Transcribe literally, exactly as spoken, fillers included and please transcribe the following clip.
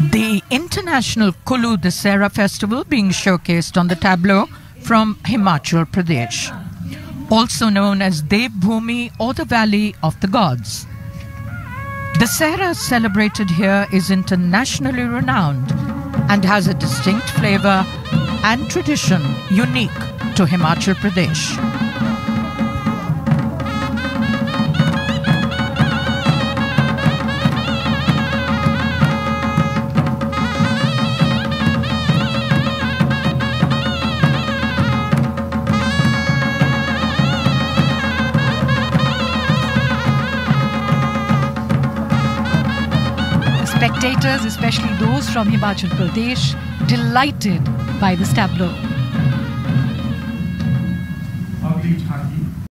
The International Kulu Dasera Festival being showcased on the tableau from Himachal Pradesh, also known as Dev Bhumi or the Valley of the Gods. Dasera celebrated here is internationally renowned and has a distinct flavor and tradition unique to Himachal Pradesh. Spectators, especially those from Himachal Pradesh, delighted by this tableau.